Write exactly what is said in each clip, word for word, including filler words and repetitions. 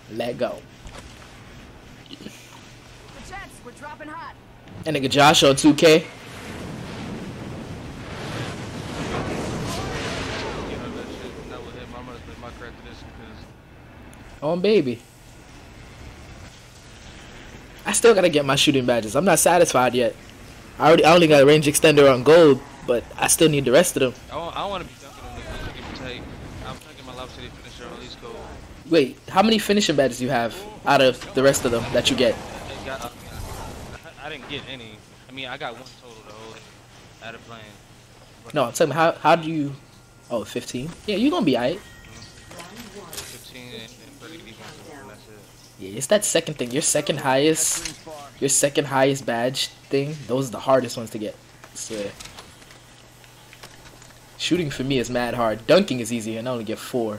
Let go. The Jets, we're dropping hot. And nigga Josh on two K. You know that shit. That was him. I'm gonna spend my credit to this because. On baby. I still gotta get my shooting badges. I'm not satisfied yet. I already I only got a range extender on gold, but I still need the rest of them. I want, I want to be dunking on this. Give me take. I'm taking my Love City finisher on East Coast. Wait, how many finishing badges you have out of the rest of them that you get? I, got, I, I, I didn't get any. I mean, I got one total though. Out of playing. But No, I'm telling me how how do you? Oh, fifteen. Yeah, you gonna be alright. fifteen and, and thirty defense, and that's it. Yeah, it's that second thing. Your second highest, your second highest badge thing. Those are the hardest ones to get. So, shooting for me is mad hard. Dunking is easy, and I only get four.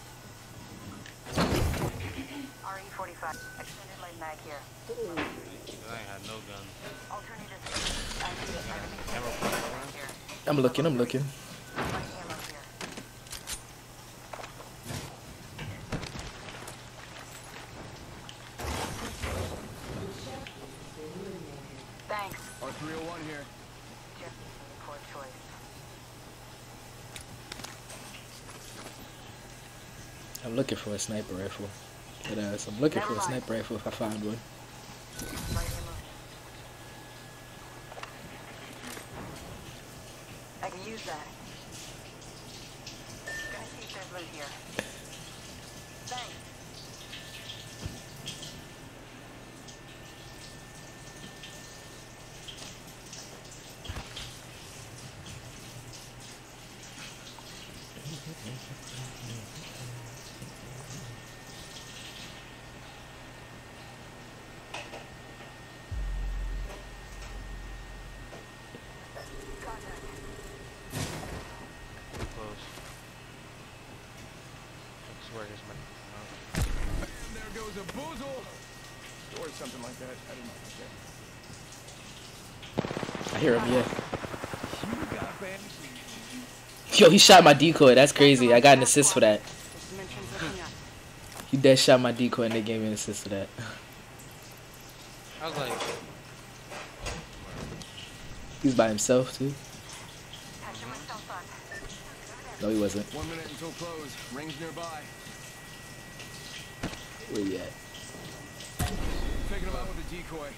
R E forty-five. Extended light mag here. I ain't had no gun. Alternative. I need it. Enemy Ammo right here. I'm looking. I'm looking. Light ammo here. Thanks. R three oh one here. Just poor choice. I'm looking for a sniper rifle. But, uh, so I'm looking for a sniper rifle if I find one. Light ammo. I can use that. Gonna see if there's loot here. Thanks. Too close. I swear here's my. And there goes a boozle. Or something like that. I didn't forget. I hear him. Yeah. You got banned. Yo, he shot my decoy. That's crazy. I got an assist for that. This dimension's looking up. He dead shot my decoy and they gave me an assist for that. I was like, He's by himself too. Patching myself up. No, he wasn't. One minute until close. Rings nearby. Where you at? Taking him out with a decoy.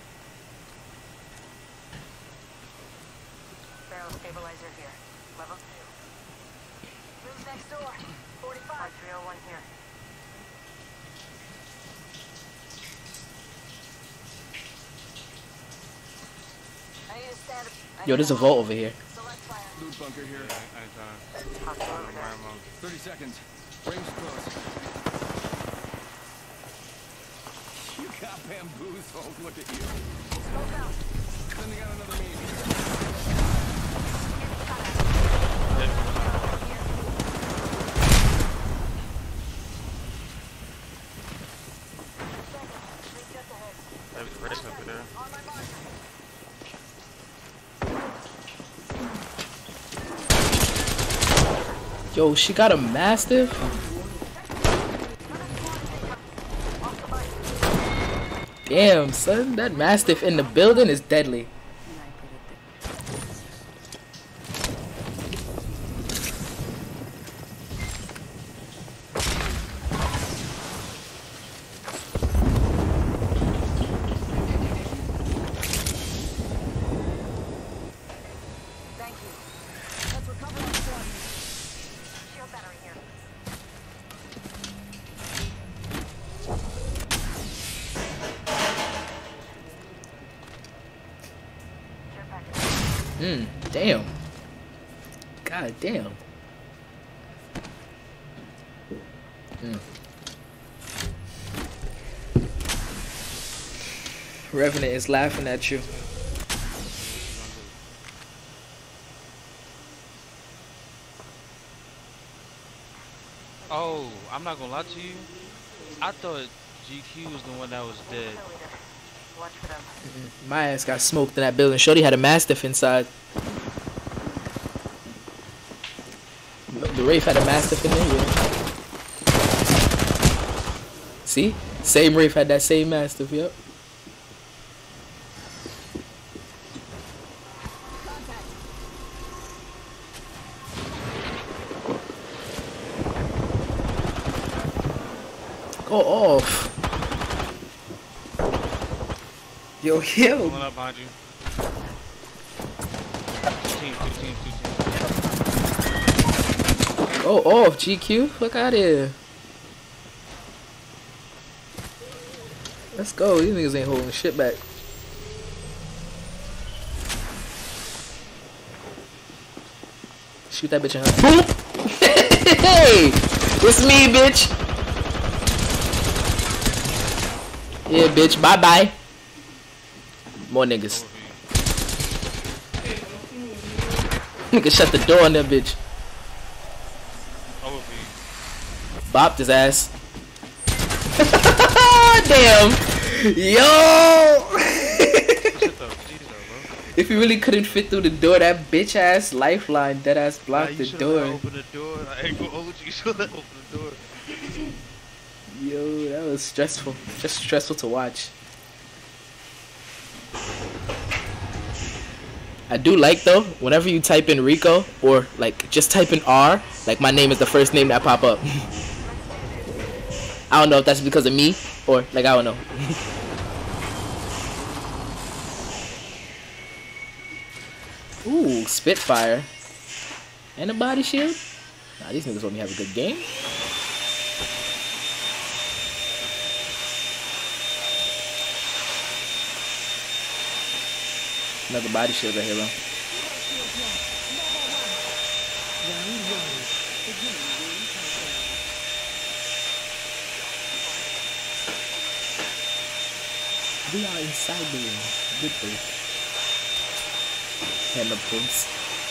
Barrel stabilizer here. Level two. Who's next door? forty-five. R three oh one here. I need to stand. I Yo, need there's a to- vault over here. Select fire. Loot bunker here. anytime. Hostile over there. Ammo. thirty seconds. Rings close. You got bamboozled. Look at you. Smoke out. Sending out another meme. There's a race up there. On my mark. Yo, she got a mastiff? Damn, son, that mastiff in the building is deadly. Thank you. Let's recover this one. Shield battery here. Care package. Hmm, damn. God damn. Hmm. Revenant is laughing at you. Oh, I'm not gonna lie to you. I thought G Q was the one that was dead. Kill leader. Watch for them. My ass got smoked in that building. Shorty had a mastiff inside. The Wraith had a mastiff in there, yeah. See? Same Wraith had that same Mastiff, yep. Go off. Yo, yo. Pulling up behind you. Two teams, two teams, two teams. Go off, G Q. Fuck out of here. Let's go. These niggas ain't holding shit back. Shoot that bitch in her. Boop! Hey! It's me, bitch! Yeah, bitch. Bye bye. More niggas. Nigga shut the door on that bitch. Bopped his ass. Damn. Yo! If you really couldn't fit through the door, that bitch ass lifeline dead ass blocked nah, the door. Open the door. I ain't gonna hold you. You should open the door. Yo, that was stressful. Just stressful to watch. I do like though, whenever you type in Rico or like just type in R, like my name is the first name that pop up. I don't know if that's because of me or like I don't know. Ooh, Spitfire. And a body shield? Nah, these niggas want me to have a good game. Another body shield right here, bro. We are inside the ring. Good thing. Hammer points.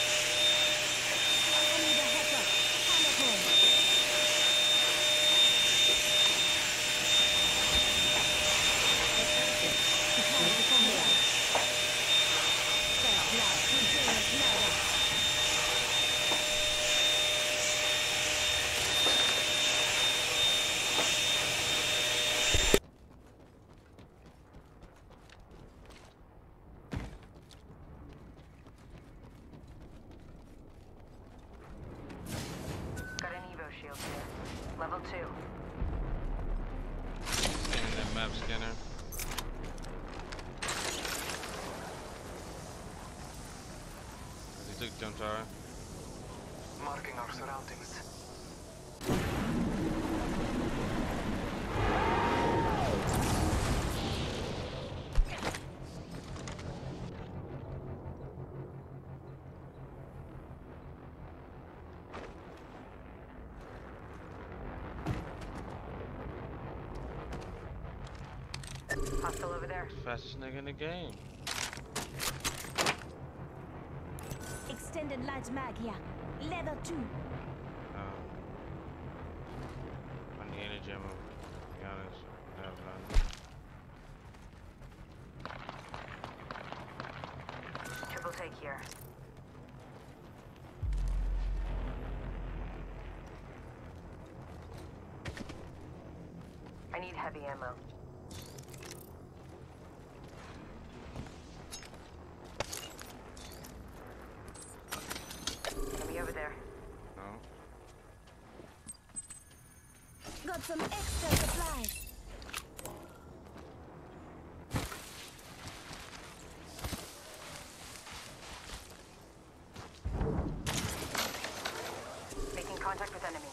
Level two. And that map scanner. He took jump tower. Marking our surroundings. Hostile over there. Fastest nigga in the game. Extended light mag here. Level two. Um, I need energy ammo, to be honest. I have none. Triple take here. I need heavy ammo. Enemy over there. No. Got some extra supplies. Making contact with enemy.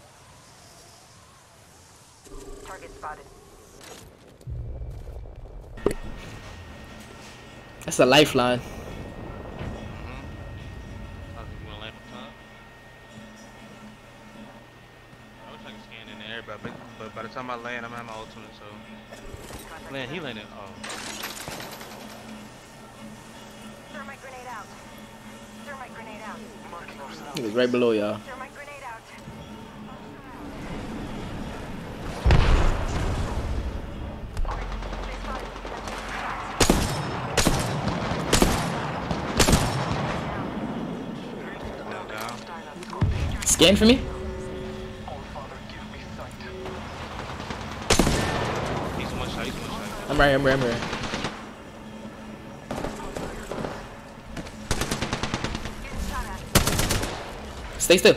Target spotted. That's a lifeline. But, but by the time I land, I'm at my ultimate, so... Land, he landed. Oh. Thermite grenade out. Thermite grenade out. Marking our He surroundings. was right below y'all. Thermite grenade out. One down. Scan for me? Oh, Father, give me sight. I'm right here, I'm right here, I'm right here. Getting shot at. Stay still.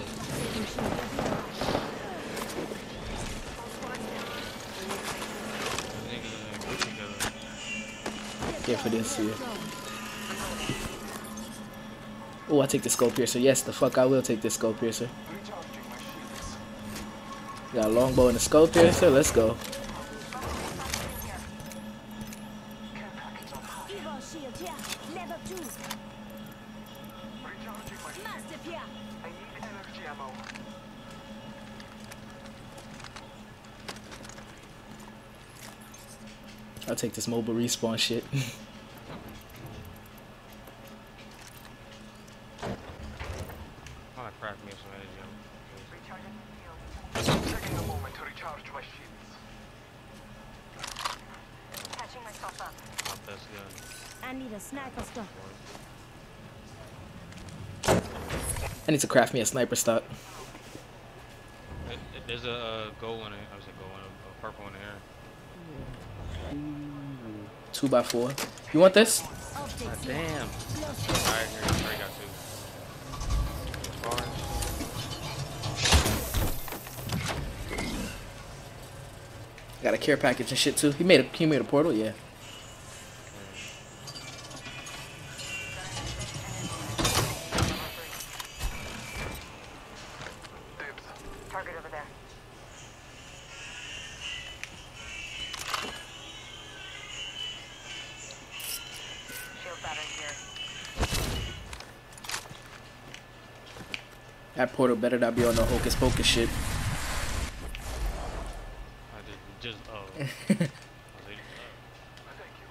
Yeah, for this here. Oh, I take the scope piercer. Yes, the fuck I will take this scope piercer. Got a longbow and a scope piercer. Let's go. Evo shield here. Level two. Mastiff here. I need energy ammo. I'll take this mobile respawn shit. Oh, crap, me some energy. Recharging the shield. Taking a moment to recharge my shields. Catching myself up. My best gun. I need a sniper stock. I need to craft me a sniper stock. It- it- There's a uh, gold one. in- I was a gold one, a purple one in here. Two by four. You want this? Optics here. Damn. Close Alright, here, already got two. Orange. Got a care package and shit too. He made a he made a portal, yeah. Dibs. Target over there. Shield battery here. That portal better not be on no hocus pocus shit. I just, just, oh. I was like, Thank you.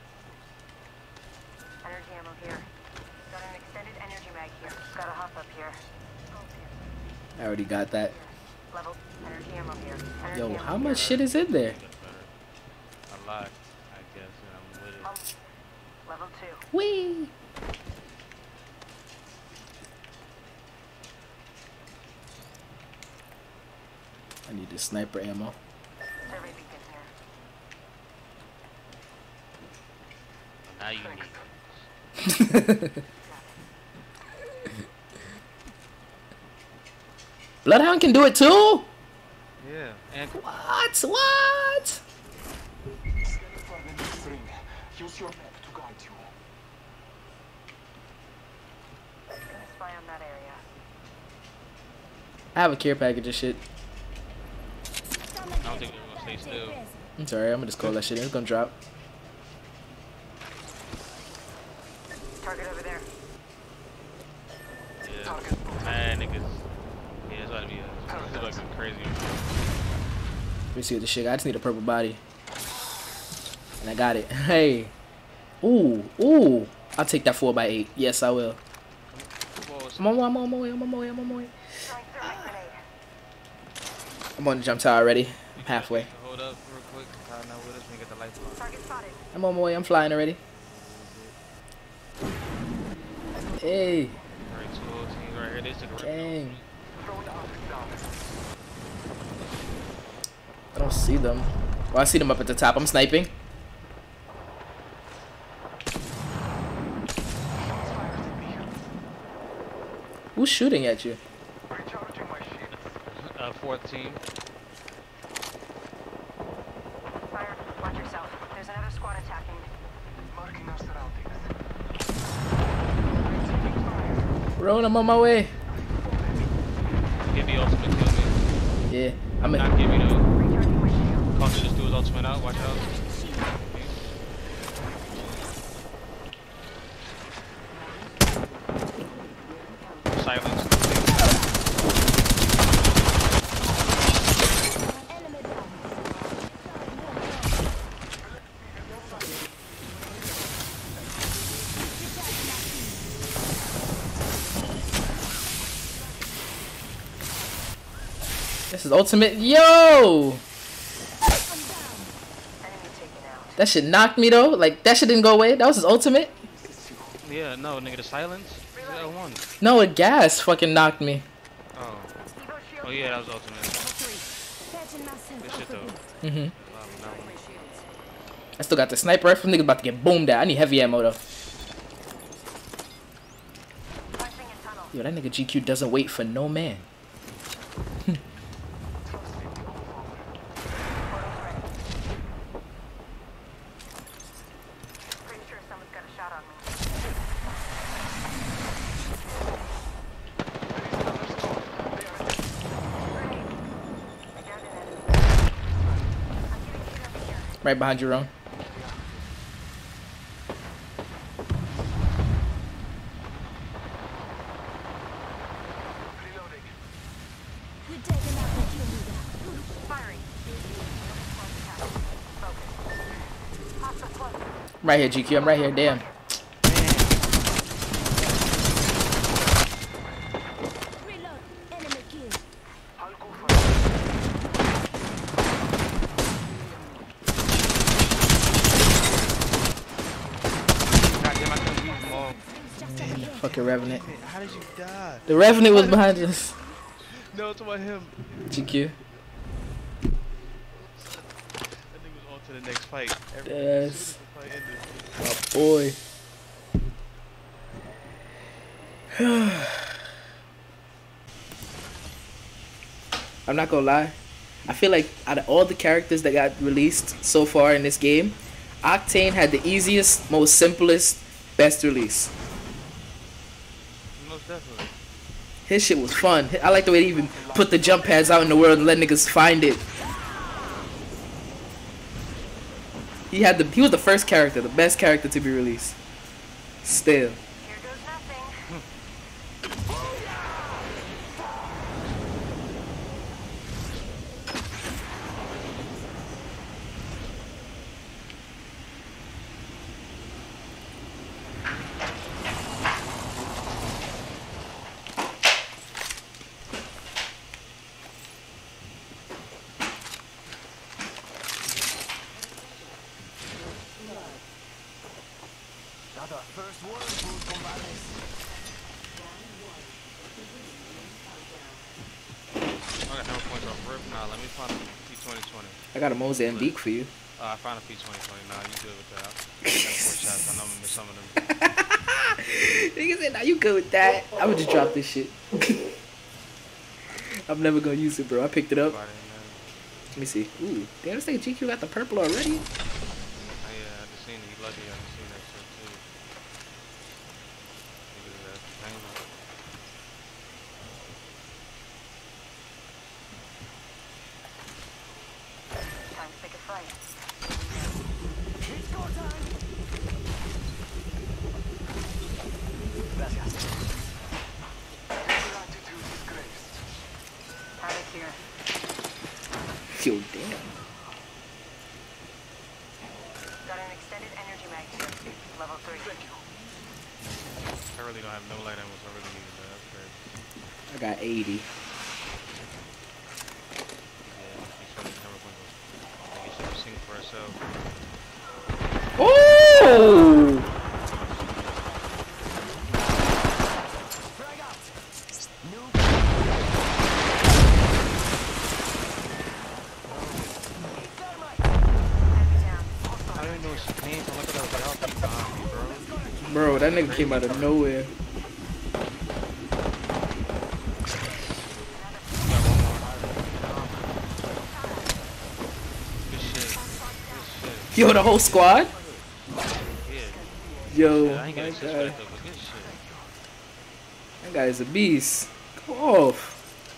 Energy ammo here. Got an extended energy mag here. Got a hop up here. Scope here. I already got that. Level energy ammo here. Energy Yo, ammo how here. much shit is in there? that's better. A lot, I guess, and I'm with it. Um, level two. Whee! I need this sniper ammo. Survey beacon here. Now you need. Bloodhound can do it too? Yeah, and What? What? Skeleton in this ring. Use your map to guide you. Gonna spy on that area. I have a care package and shit. I don't think they're gonna stay still. I'm sorry, I'm gonna just call that shit in. It's gonna drop. Target over there. Yeah, man, niggas. Yeah, it's about to be a, it's about to be crazy. Let me see what the shit. I just need a purple body. And I got it. Hey. Ooh, ooh. I'll take that four by eight. Yes, I will. I'm on, I'm on my way, I'm on my way, I'm on my way. Throwing thermite grenade. I'm on the jump tower already. I'm halfway. Hold up real quick. Kyle not with us. We get the lights on. Target spotted. I'm on my way, I'm flying already. Hey, Alright, two whole teams right here. They took a rip. dang. Throw the optics down. I don't see them. Well, I see them up at the top. I'm sniping. Who's shooting at you? Recharging my shields. Uh, fourth team. Fire. Watch yourself. There's another squad attacking. Marking our surroundings. Rowan, I'm on my way. Give me ultimate kill me. Yeah, I'm in. Not give me though. Recharging my shield. Caution just do his ultimate out. Watch out. Silence. Enemy down. This is ultimate. Yo! Enemy taken out. That shit knocked me though. Like, that shit didn't go away. That was his ultimate. Yeah, no, nigga, the silence. L one. No, it gas fucking knocked me. Oh. Evo shield. Oh yeah, that was ultimate. Patching myself Good up shit a though. bit. Mm-hmm. Wow, no. I still got the sniper rifle. Niggas about to get boomed at. I need heavy ammo though. Punching a tunnel. Yo, that nigga G Q doesn't wait for no man. Pretty sure someone's got a shot on me. Grenade. I downed an enemy. I'm getting hit over here. Right behind you, Ron. We're taking out the kill leader. Firing. Focus. Hostile close. I'm right here, G Q. I'm right here. Damn. Reload. Enemy kill. Goddamn, I couldn't beat them all. Just up here. Fucking Revenant. How did you die? The Revenant was behind us. No, it's about him. G Q. That nigga was on to the next fight. Every, Yes. as soon as the fight ended. My boy. I'm not gonna lie. I feel like out of all the characters that got released so far in this game, Octane had the easiest, most simplest, best release. Most definitely. His shit was fun. I like the way they even put the jump pads out in the world and let niggas find it. He had the he was the first character, the best character to be released. Still. Here goes nothing. I got no points off rip. Nah, let me find a P twenty twenty. I got a Mozambique for you. Uh, I found a P twenty twenty. Nah, you good with that. I got four shots. I know I'm gonna miss some of them. Nigga said, "Now you good with that?" I would just drop this shit. I'm never gonna use it, bro. I picked it up. Everybody in there. Let me see. Ooh, damn, this nigga G Q got the purple already. Oh, yeah, I just seen it. He lucky. I just seen that shit too. Niggas that thing. Time to pick a fight. Havoc here. Yo, damn. Got an extended energy mag here. Level three. I really don't have no light ammo, so I really needed that upgrade. I got eighty. Yeah, he's fucking camera points. I think he should have seen for herself. Oh! Enemy down. I don't even know if she came from. Look at that outfit behind me, bro. Bro, that nigga came out of nowhere. Got one more. Good shit. Good shit. Yo, the whole squad? Yeah. Yo, Yeah, I ain't my gonna assist guy. for that though, but good shit. That guy is a beast. Go off.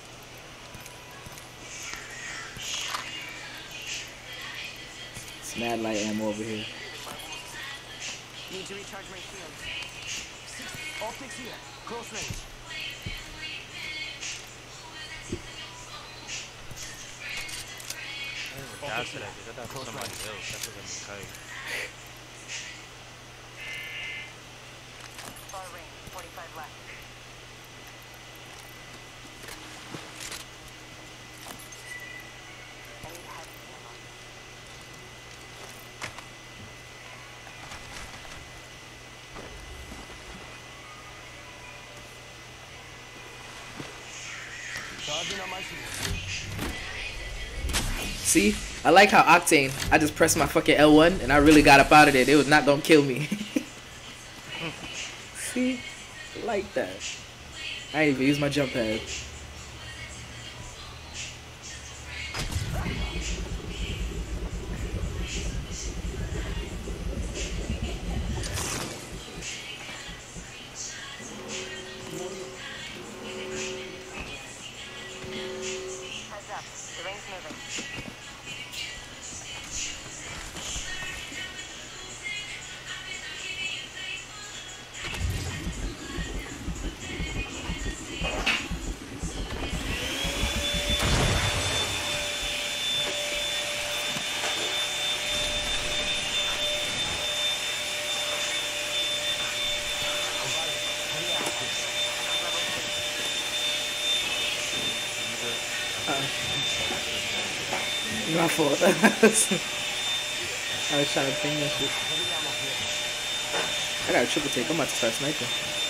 It's mad light ammo over here. Need to recharge my shield. Optics here. Close range. I didn't even die to that bitch. I died to somebody else. That was gonna be tight. Far range. forty-five left. I need heavy ammo. See? I like how Octane, I just pressed my fucking L one and I really got up out of there. They was not gonna kill me. See? I like that. I ain't even use my jump pad. Heads up. The ring's moving. My fault. I was trying to ping that shit. I got a triple take. I'm about to start sniping.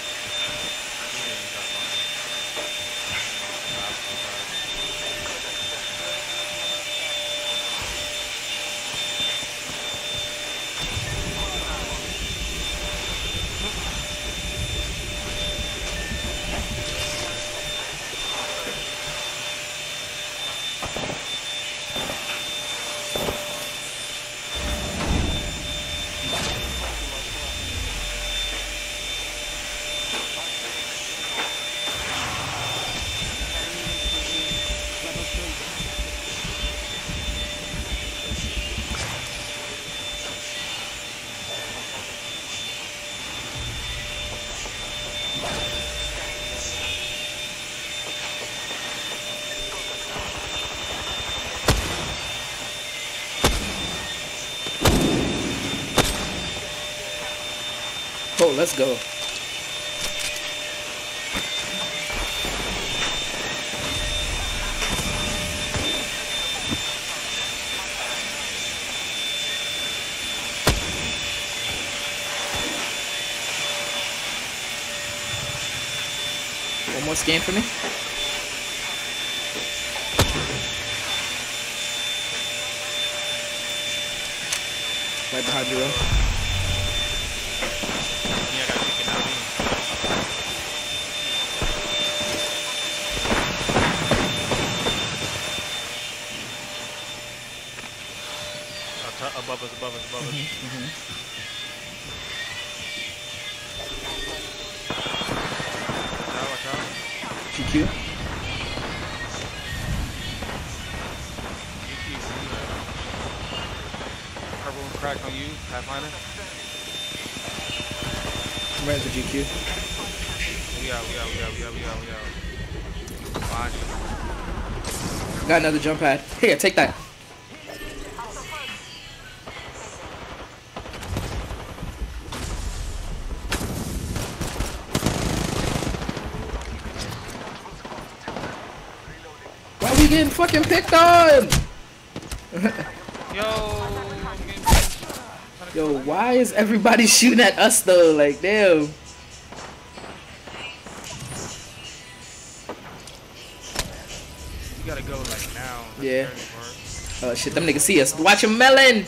Oh, let's go. One more scan for me. Right behind you, though. Above us, above us, above us. Mm-hmm. Watch out, watch out. G Q. G Q. Purple crack on you, Pathfinder. I'm ready for G Q. We out, we out, we out, we out, we out, we out. Watch. Got another jump pad. Here, take that. Why are we getting fucking picked on? Yo, Yo, why is everybody shooting at us though? Like, damn. You gotta go like now. Yeah. Oh shit, them niggas see us. Watch him melon.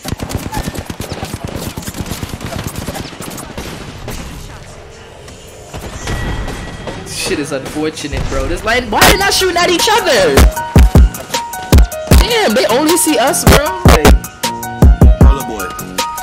Shit is unfortunate, bro. This line, why they not shooting at each other? Damn, they only see us, bro. Like, Roller boy.